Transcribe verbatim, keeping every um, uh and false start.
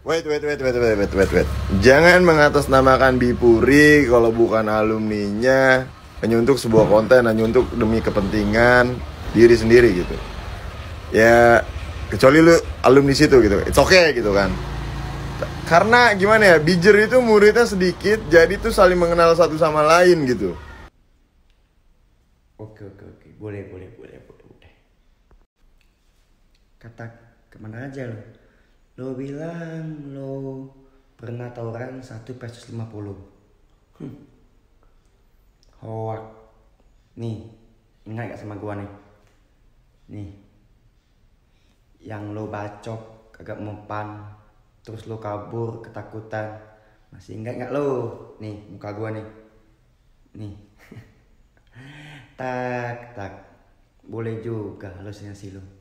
Wait, wait, wait, wait, wait, wait, wait, wait. Jangan mengatasnamakan Bipuri kalau bukan alumninya, hanya untuk sebuah konten, hanya untuk demi kepentingan diri sendiri gitu. Ya, kecuali lu alumni situ gitu, it's okay gitu kan. Karena gimana ya, Bijer itu muridnya sedikit, jadi tuh saling mengenal satu sama lain gitu. Oke, oke, oke. Boleh, boleh, boleh, boleh, boleh. Kata kemana aja lo? Lo bilang lo pernah tawuran satu versus lima puluh. Hmm. Hoak. Nih, ingat gak sama gua nih? Nih. Yang lo bacok, kagak mempan, terus lo kabur, ketakutan. Masih ingat gak lo? Nih, muka gua nih. Nih. Tak, tak. Boleh juga halusinasi lo.